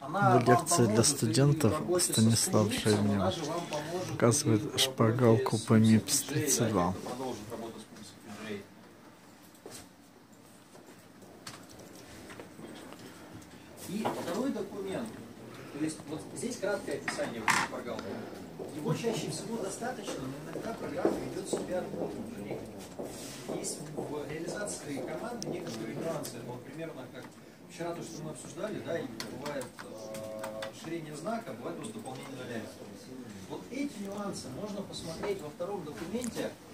В лекции для студентов Станислав Шельнев показывает шпаргалку по МИПС-32. И второй документ, то есть вот здесь краткое описание шпаргалки. Его чаще всего достаточно, но иногда программа ведет себя уже. Есть в реализации команды некоторые нюансы. Вот примерно как вчера то, что мы обсуждали, да, и бывает расширение знака, бывает просто дополнение нуля. Вот эти нюансы можно посмотреть во втором документе.